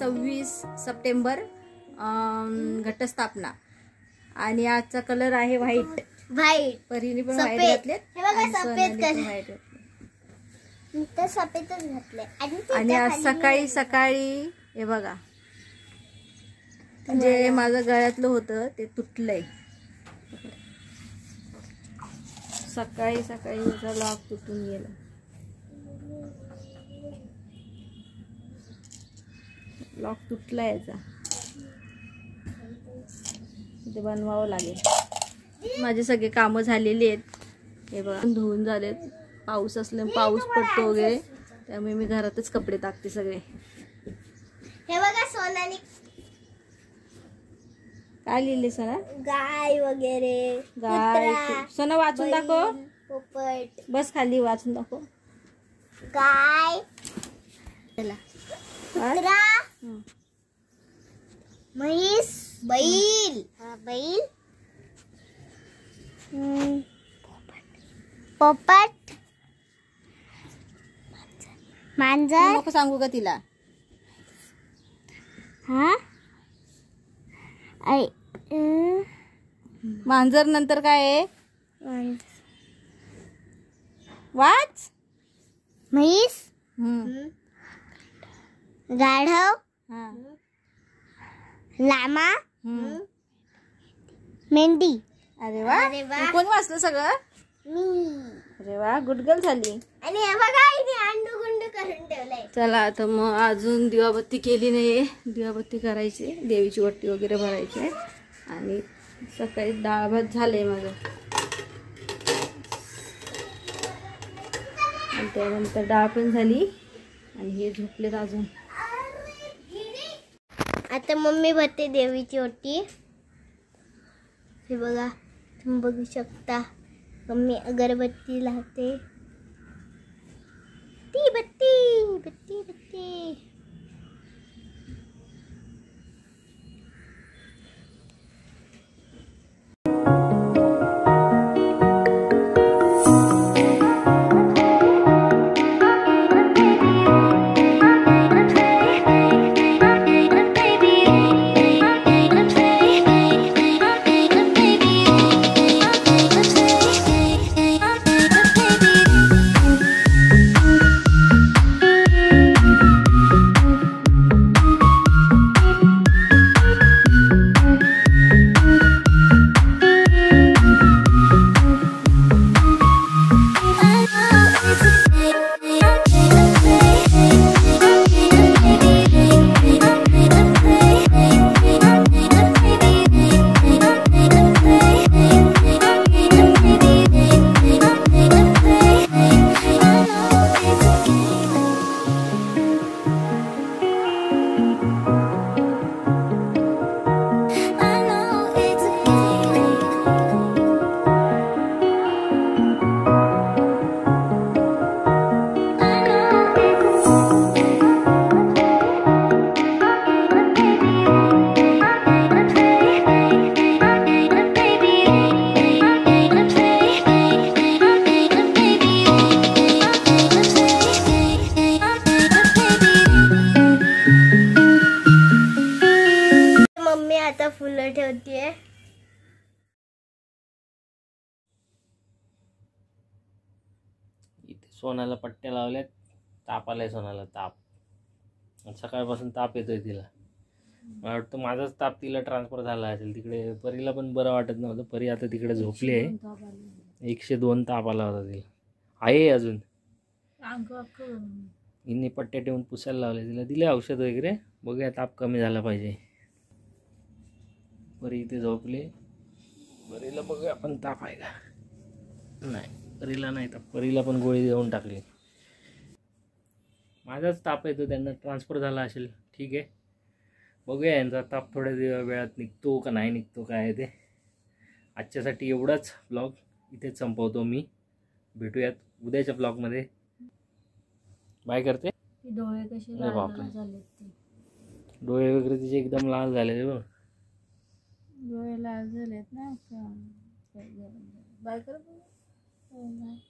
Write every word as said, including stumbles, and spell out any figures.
सव्वीस सप्टेंबर घटस्थापना आणि आजचा कलर आहे व्हाईट. व्हाईट परीने पण व्हाईट घातले. हे बघा सफेद कलर तर सफेदच घातले. आणि आज सकाळी सकाळी हे बघा जे माझं गळ्यातलं होतं ते तुटलंय. सकाळी सकाळी याचा लॉक तुटून गेला. लॉक तुटला याचा. ते बनवावं लागेल. माझे सगळे कामं झालेली आहेत. हे बघा धुवून झालेत. पाऊस असले पाऊस पडतो वगैरे त्यामुळे मी घरातच कपडे टाकते सगळे. हे बघा सोनाली काय लिहिले सोना? गाय वगैरे गाय. सोना वाचून दाखव. पोपट. बस खाली वाचून दाखव. गाय कुत्रा म्हैस बैल बैल पोपट मांजर. नको सांगू का तिला? हा आई मांजर नंतर काय आहे? वाच. म्हैस गाढव हा लामा मेंढी. अरे वा. अरे वा. कोण वाचलं सगळं? मी. अरे वा गुड गर्ल झाली. आणि हे बघा इथे अंडू गुंड करून ठेवलंय. चला आता मग अजून दिवाबत्ती केली नाहीये. दिवाबत्ती करायची, देवीची वट्टी वगैरे भरायची आहे. आणि सकाळी डाळ भात झालंय माझं. आणि त्यानंतर डाळ पण झाली. आणि हे झोपलेत अजून. आता मम्मी भरते देवीची ओटी. हे बघा तुम्ही बघू शकता मम्मी अगरबत्ती लावते. ती बत्ती बत्ती बत्ती. आता फुलं ठेवतेय. इथे सोनाला पट्ट्या लावल्यात. ताप आलाय सोनाला. ताप सकाळपासून ताप येतोय तिला. मला वाटतं माझाच ताप तिला ट्रान्सफर झाला असेल तिकडे. परीला पण बरं वाटत नव्हतं. परी आता तिकडे झोपली आहे. एकशे दोन ताप आला होता तिला. आहे अजून. हिने पट्ट्या ठेवून पुसायला लावले तिला. दिले औषध वगैरे. बघूया ताप कमी झाला पाहिजे. परी इथे झोपली. परीला बघूया आपण ताप आहे का. नाही परीला नाही ताप. परीला पण गोळी देऊन टाकली. माझाच ताप येतो त्यांना ट्रान्सफर झाला असेल. ठीक आहे बघूया यांचा ताप थोड्या वेळात निघतो का नाही निघतो काय आहे ते. आजच्यासाठी एवढाच ब्लॉग इथेच संपवतो मी. भेटूयात उद्याच्या ब्लॉगमध्ये. बाय करते. डोळे कसे लाल लाल झालेत ते. डोळे वगैरे तिचे एकदम लाल झाले बघ. डोळे लाल झालेत ना. बाय कर.